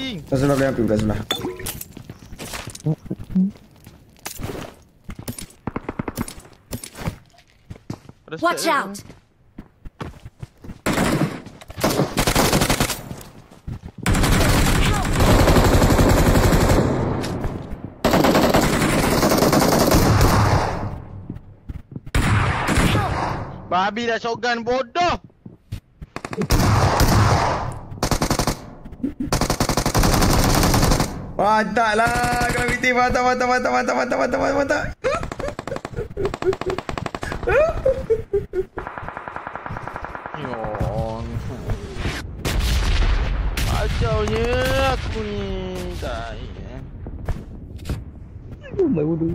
anjing. Belah sebelah boleh api, belah sebelah. Watch out! Babi dah shotgun bodoh. Mantap lah. Gravity mantap. Yon. Kacaunya aku ni. Tak. Mai bodoh.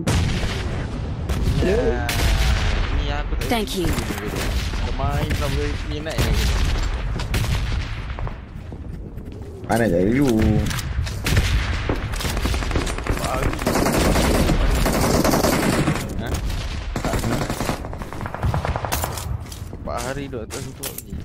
Ya. Ni aku tak. Thank you. Main sampai minat ni. Mana jadi dulu. Pak hari duduk atas tu lagi.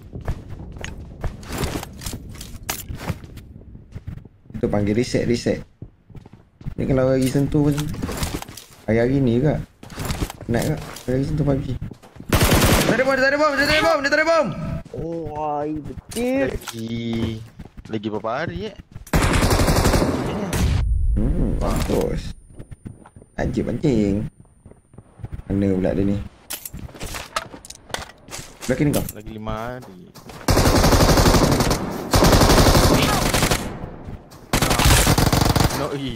Itu panggil reset. Ni kalau lagi sentuh pun hari-hari ni juga. Nak ke? Hari sentuh PUBG. Dia ada bom. Oh, ai betul. Lagi berapa hari Bagus. Ajib pancing. Mana pula dia ni? Belakang ni kau? Lagi 5 hari. No e.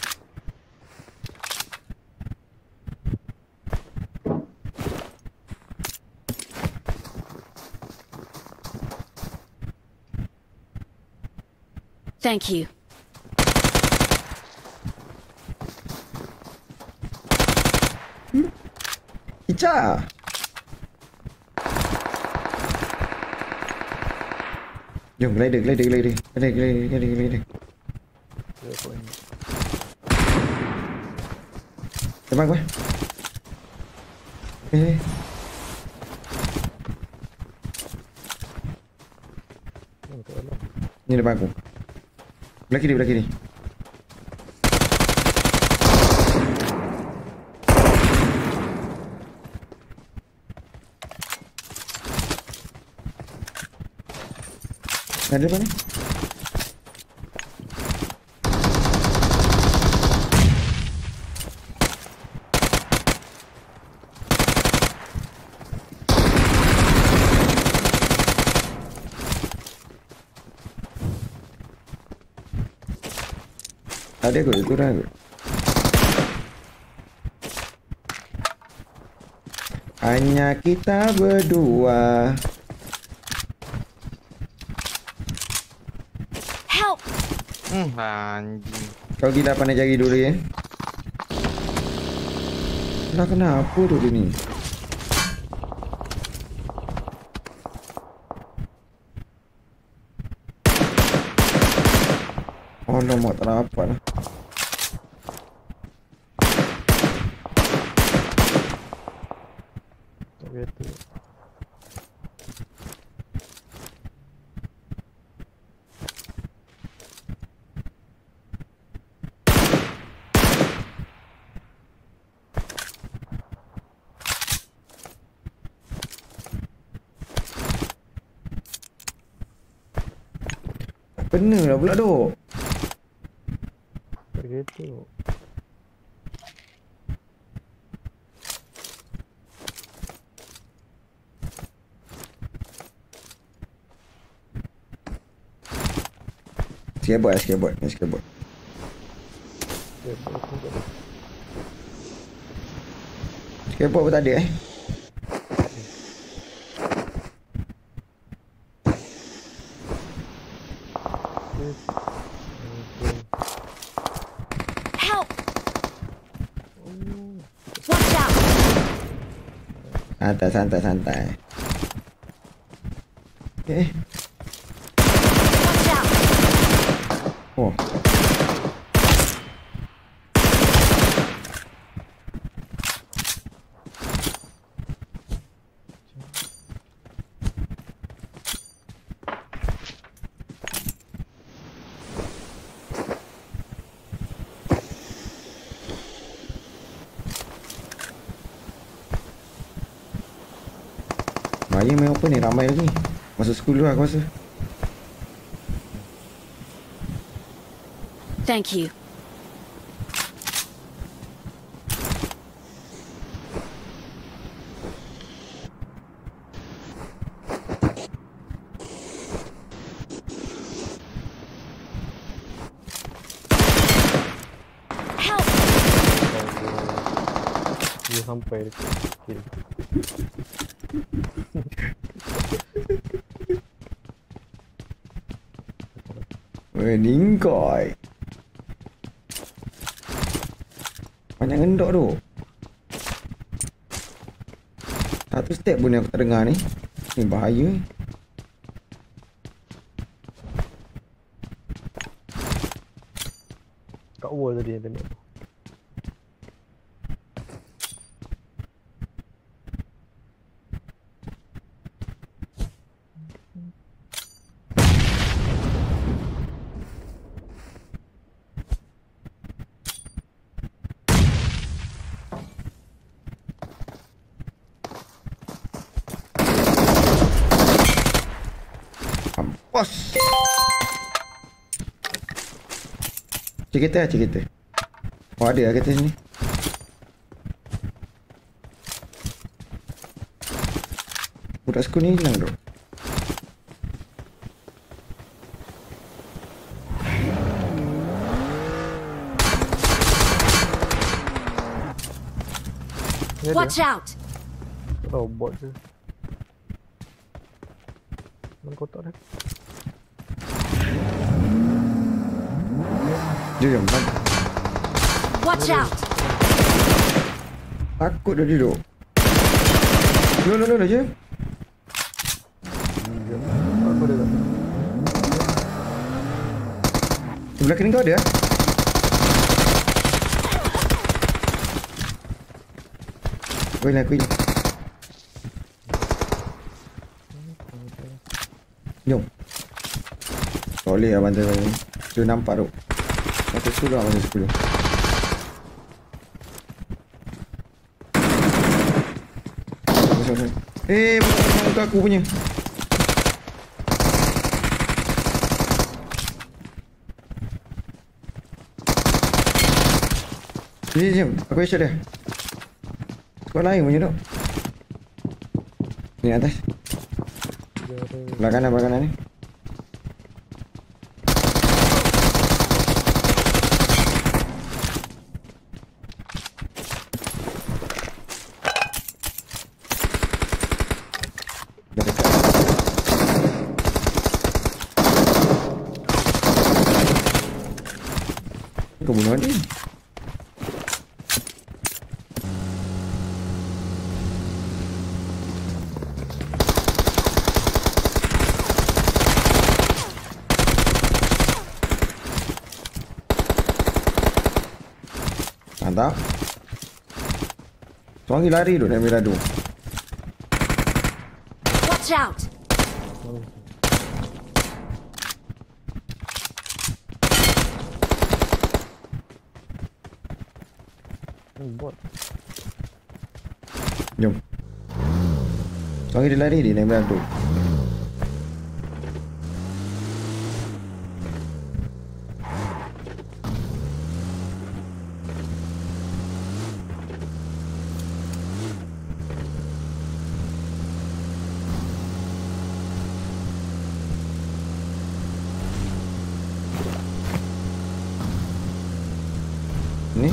Thank you. Ica. Jom glider. Terbang kau. Ni depan aku. Belah kiri. Ada apa ni? Ada kot, kurang kot. Hanya kita berdua. Help! Anjing. Kau gila pandai cari dulu ya. Lah kenapa tu dia ni? Oh no, mak tak dapat lah. Tak kata. Bener lah pula tu. Tak kata. Skateboard. Skateboard pun tak ada Help! Watch out! Santai. Watch out! Oh. Bahaya main open ni, ramai lagi. Masuk school dulu aku rasa. Thank you. Help! Dia sampai dekat kill. Meningkoi. Banyak ngendok tu. Satu step pun aku tak dengar ni. Ni bahaya. Kat wall tadi yang tembak tu. Bos. Cik kita. Oh ada lah kereta sini. Budak school ni hilang tu. Ni ada. Watch out! Tak tahu bot je. Mana kotak dia? Dia diam. Watch out! Takut dia duduk. Lo je. Aku ada tak? Sebelah kiri kau ada? Aku hilang. Jom. Boleh lah bantu ni. Dia nampak tu. Masuk 10 lah, masuk 10. Bukan aku punya. Jom. Aku headshot dia. Squad lain punya tu. Ni atas. Belah kanan ni. Dah dekat. Kau bunuh dia. Mantap. Seorang lari tu dari Mirado. Watch out! Bot. Jom. Seorang dia lari dari Mirado. Ni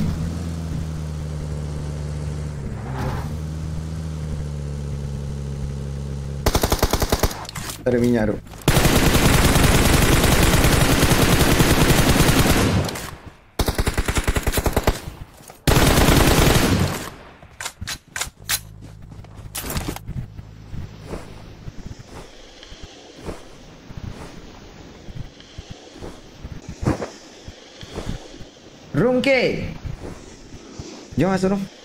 ada minyak tu. Room K. Jom masuk room.